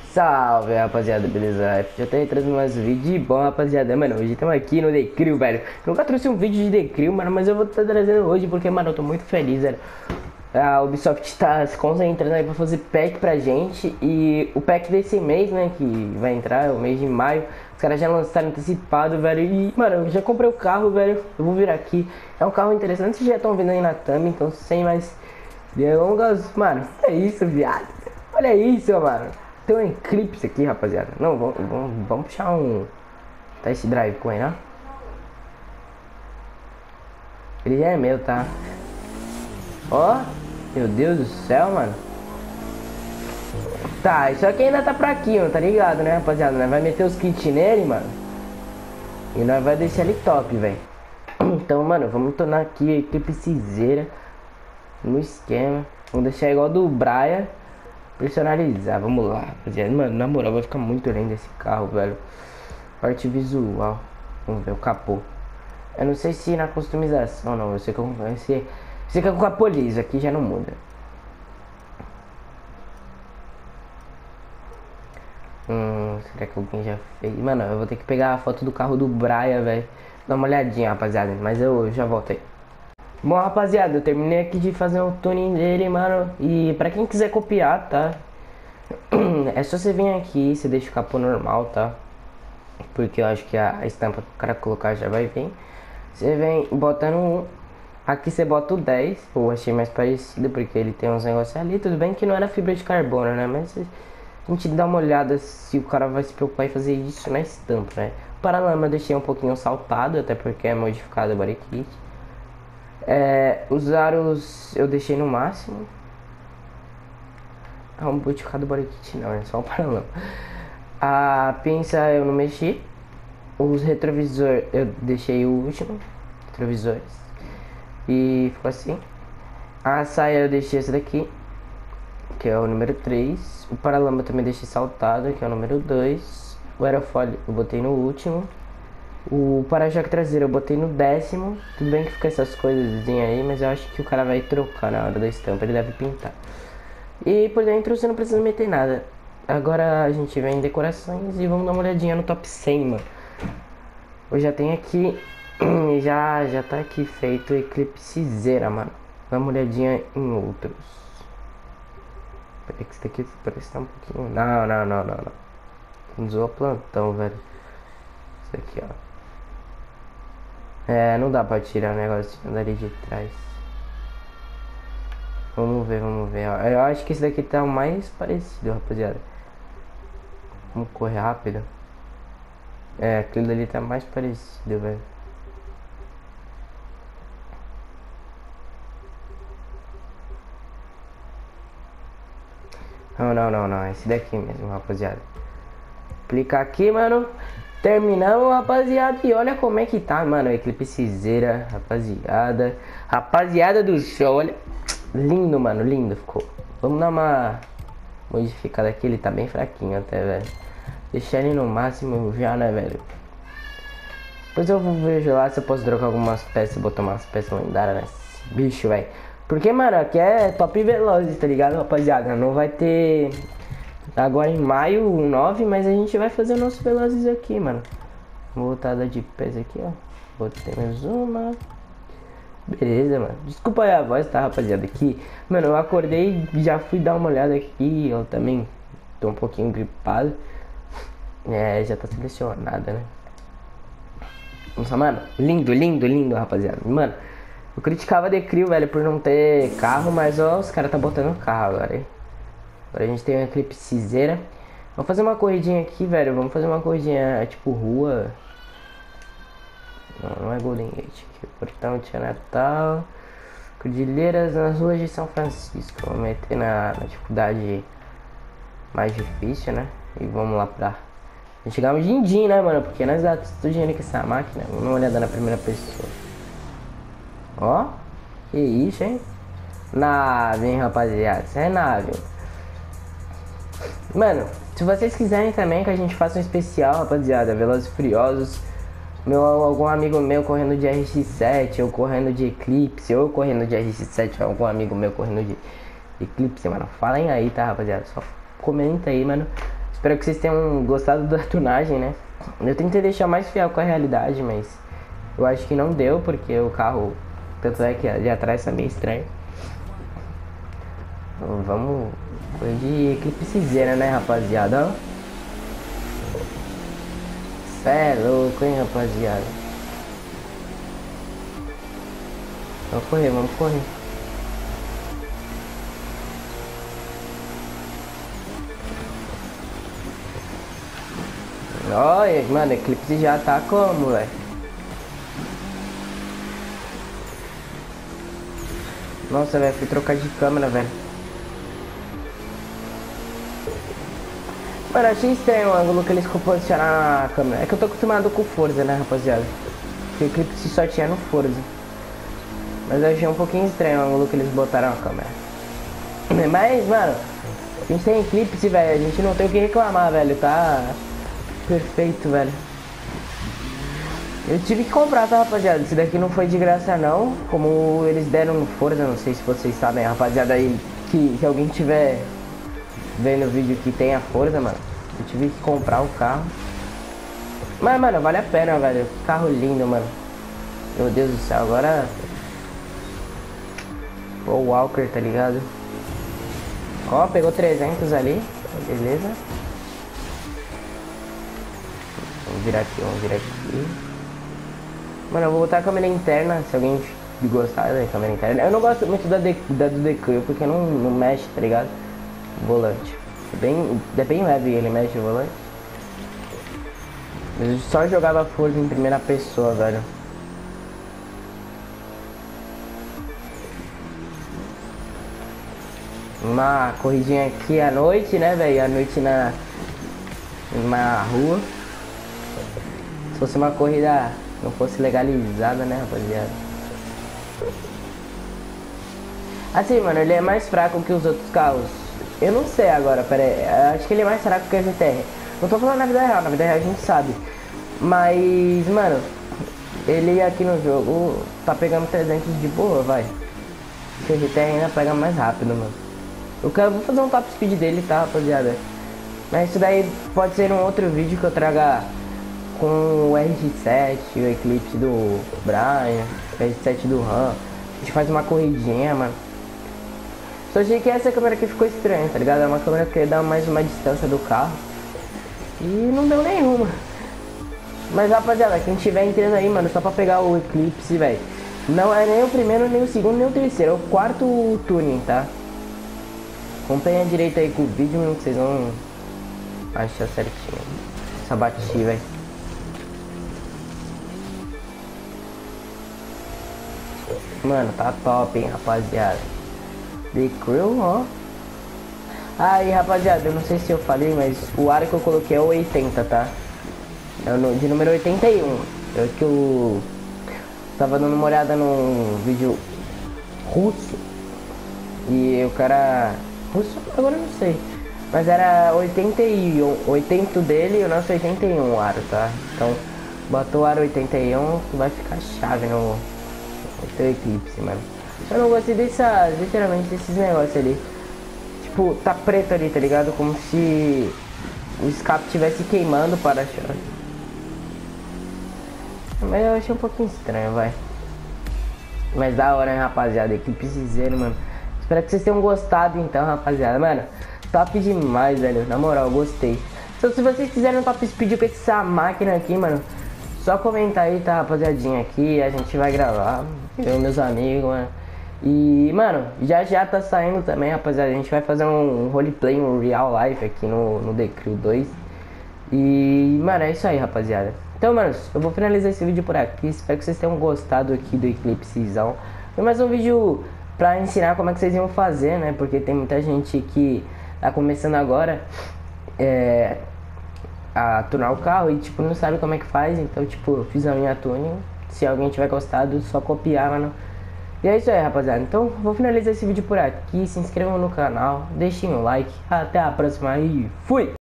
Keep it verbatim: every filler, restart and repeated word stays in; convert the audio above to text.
Salve, rapaziada, beleza? Já tô trazendo mais um vídeo de bom, rapaziada. Mano, hoje estamos aqui no Decrew, velho. Nunca trouxe um vídeo de Decrew, mano, mas eu vou estar trazendo hoje porque, mano, eu tô muito feliz, velho. A Ubisoft tá se concentrando aí pra fazer pack pra gente. E o pack desse mês, né, que vai entrar, é o mês de maio. Os caras já lançaram antecipado, velho. E, mano, eu já comprei o carro, velho. Eu vou vir aqui. É um carro interessante, vocês já estão vendo aí na thumb, então sem mais delongas. Mano, é isso, viado. Olha isso, mano. Tem um Eclipse aqui, rapaziada. Não, vamos, vamos, vamos puxar um test drive com ele, né? Ele já é meu, tá? Ó, meu Deus do céu, mano. Tá, isso aqui ainda tá fraquinho, tá ligado, né, rapaziada? Nós vai meter os kits nele, mano. E nós vai deixar ele top, velho. Então, mano, vamos tornar aqui a equipe cinzeira no esquema. Vamos deixar igual do Brian. Personalizar, vamos lá, rapaziada. Mano, na moral, vai ficar muito lindo esse carro, velho. Parte visual. Vamos ver o capô. Eu não sei se na customização, não. Eu sei que eu sei, sei que é com capô liso. Aqui já não muda. Hum, será que alguém já fez? Mano, eu vou ter que pegar a foto do carro do Brian, velho. Dá uma olhadinha, rapaziada. Mas eu já volto aí. Bom, rapaziada, eu terminei aqui de fazer um tuning dele, mano. E pra quem quiser copiar, tá? É só você vir aqui, você deixa o capô normal, tá? Porque eu acho que a estampa pro cara colocar já vai vir. Você vem botando um. Aqui você bota o dez. Eu achei mais parecido porque ele tem uns negócios ali. Tudo bem que não era fibra de carbono, né? Mas a gente dá uma olhada se o cara vai se preocupar em fazer isso na estampa, né? O paralama eu deixei um pouquinho saltado, até porque é modificado o body kit. É, os aros eu deixei no máximo. Ah, um modificado body kit não, é só o paralama. A pinça eu não mexi. Os retrovisor eu deixei o último, retrovisores. E ficou assim. A saia eu deixei essa daqui, que é o número três. O paralama eu também deixei saltado, que é o número dois. O aerofólio eu botei no último. O para-choque traseiro eu botei no décimo. Tudo bem que fica essas coisas aí, mas eu acho que o cara vai trocar na hora da estampa, ele deve pintar. E por dentro você não precisa meter nada. Agora a gente vem em decorações e vamos dar uma olhadinha no top cem, mano. Eu já tenho aqui, já, já tá aqui feito o Eclipse Zera, mano. Dá uma olhadinha em outros. Peraí que isso daqui parece que tá um pouquinho... Não, não, não, não, não. Usou a plantão, velho. Isso aqui, ó. É, não dá pra tirar o negocinho dali de trás. Vamos ver, vamos ver. Ó. Eu acho que esse daqui tá o mais parecido, rapaziada. Vamos correr rápido. É, aquele dali tá mais parecido, velho. Não, não, não, não. Esse daqui mesmo, rapaziada. Clicar aqui, mano. Terminamos, rapaziada, e olha como é que tá, mano, o Eclipse Zera, rapaziada. Rapaziada do show, olha. Lindo, mano, lindo ficou. Vamos dar uma modificada aqui, ele tá bem fraquinho até, velho. Deixar ele no máximo já, né, velho. Depois eu vou ver lá se eu posso trocar algumas peças, botar umas peças lendárias nesse bicho, velho. Porque, mano, aqui é top velozes, tá ligado, rapaziada? Não vai ter... Agora em maio, nove, mas a gente vai fazer o nosso Velozes aqui, mano. Voltada de pés aqui, ó. Botei mais uma. Beleza, mano. Desculpa aí a voz, tá, rapaziada? Aqui, mano, eu acordei e já fui dar uma olhada aqui. Eu também tô um pouquinho gripado. É, já tá selecionada, né? Nossa, mano, lindo, lindo, lindo, rapaziada. Mano, eu criticava a Decrew, velho, por não ter carro, mas ó, os caras tá botando carro agora, hein? Agora a gente tem um Eclipse Zera. Vamos fazer uma corridinha aqui, velho. Vamos fazer uma corridinha tipo rua. Não, não é Golden Gate aqui. Portão Tia Natal. Cordilheiras nas ruas de São Francisco. Vamos meter na, na dificuldade mais difícil, né? E vamos lá pra... A gente chegar um din-din, né, mano? Porque nós gastamos todo dinheiro com essa máquina. Vamos dar uma olhada na primeira pessoa. Ó. Que isso, hein? Nave, hein, rapaziada. Isso é nave. Mano, se vocês quiserem também que a gente faça um especial, rapaziada, Velozes e Furiosos, meu, algum amigo meu correndo de R X sete, ou correndo de Eclipse, ou correndo de R X sete, ou algum amigo meu correndo de Eclipse, mano, falem aí, tá, rapaziada, só comenta aí, mano, Espero que vocês tenham gostado da tunagem, né? Eu tentei deixar mais fiel com a realidade, mas eu acho que não deu, porque o carro, tanto é que de atrás tá meio estranho. Então, vamos correr de eclipsezeira, né, rapaziada? Cê é louco, hein, rapaziada? Vamos correr, vamos correr. Olha, mano, Eclipse já tá como, velho? Nossa, velho, fui trocar de câmera, velho. Mano, achei estranho o ângulo que eles posicionaram na câmera. É que eu tô acostumado com o Forza, né, rapaziada? Porque o Eclipse só tinha no Forza. Mas eu achei um pouquinho estranho o ângulo que eles botaram na câmera. Mas, mano, a gente tem Eclipse, velho. A gente não tem o que reclamar, velho. Tá perfeito, velho. Eu tive que comprar, tá, rapaziada? Esse daqui não foi de graça, não. Como eles deram no Forza, não sei se vocês sabem, rapaziada, aí. Que se alguém tiver vendo o vídeo que tem a Forza, mano, eu tive que comprar o carro. Mas, mano, vale a pena, velho. Carro lindo, mano. Meu Deus do céu, agora... O Walker, tá ligado? Ó, pegou trezentos ali. Beleza. Vamos virar aqui, vamos virar aqui. Mano, eu vou botar a câmera interna, se alguém gostar da câmera interna. Eu não gosto muito da, de, da do Decrew, porque não, não mexe, tá ligado? O volante. É bem, é bem leve ele mexe o volante. Eu só jogava Forza em primeira pessoa, velho. Uma corridinha aqui à noite, né, velho? À noite na, na rua. Se fosse uma corrida, não fosse legalizada, né, rapaziada? Assim, mano, ele é mais fraco que os outros carros. Eu não sei agora, pera aí. Acho que ele é mais fraco que a G T R. Não tô falando na vida real, na vida real a gente sabe. Mas, mano, ele aqui no jogo tá pegando trezentos de boa, vai. O G T R ainda pega mais rápido, mano. Eu quero, vou fazer um top speed dele, tá, rapaziada? Mas isso daí pode ser um outro vídeo que eu traga com o R X sete, o Eclipse do Brian, o R X sete do Ram. A gente faz uma corridinha, mano. Só achei que essa câmera aqui ficou estranha, tá ligado? É uma câmera que dá mais uma distância do carro. E não deu nenhuma. Mas, rapaziada, quem tiver entrando aí, mano, só pra pegar o Eclipse, velho. Não é nem o primeiro, nem o segundo, nem o terceiro. É o quarto tuning, tá? Acompanha direito aí com o vídeo, mesmo que vocês vão achar certinho. Só bati, velho. Mano, tá top, hein, rapaziada. The Crew, ó. Aí, rapaziada, eu não sei se eu falei, mas o aro que eu coloquei é o oitenta, tá? É o de número oitenta e um. É que eu tava dando uma olhada num vídeo russo. E o cara... Russo, agora eu não sei. Mas era oitenta e um, oitenta dele e o nosso oitenta e um o aro, tá? Então, botou o aro oitenta e um que vai ficar chave no, no teu Eclipse, mano. Eu não gostei dessa, literalmente, desses negócios ali. Tipo, tá preto ali, tá ligado? Como se o escape estivesse queimando o para-choque. Mas eu achei um pouquinho estranho, vai. Mas da hora, hein, rapaziada. Eclipsezeiro, mano. Espero que vocês tenham gostado, então, rapaziada. Mano, top demais, velho. Na moral, gostei. Então, se vocês quiserem um top speed com essa máquina aqui, mano, só comentar aí, tá, rapaziadinha, aqui. A gente vai gravar. Eu e meus amigos, mano. E, mano, já já tá saindo também, rapaziada. A gente vai fazer um roleplay, um real life aqui no, no The Crew dois. E, mano, é isso aí, rapaziada. Então, mano, eu vou finalizar esse vídeo por aqui. Espero que vocês tenham gostado aqui do Eclipsezão. Foi mais um vídeo pra ensinar como é que vocês iam fazer, né? Porque tem muita gente que tá começando agora é, a tunar o carro e, tipo, não sabe como é que faz. Então, tipo, eu fiz a minha tuning. Se alguém tiver gostado, só copiar, mano. E é isso aí, rapaziada. Então, vou finalizar esse vídeo por aqui. Se inscrevam no canal, deixem um like. Até a próxima e fui!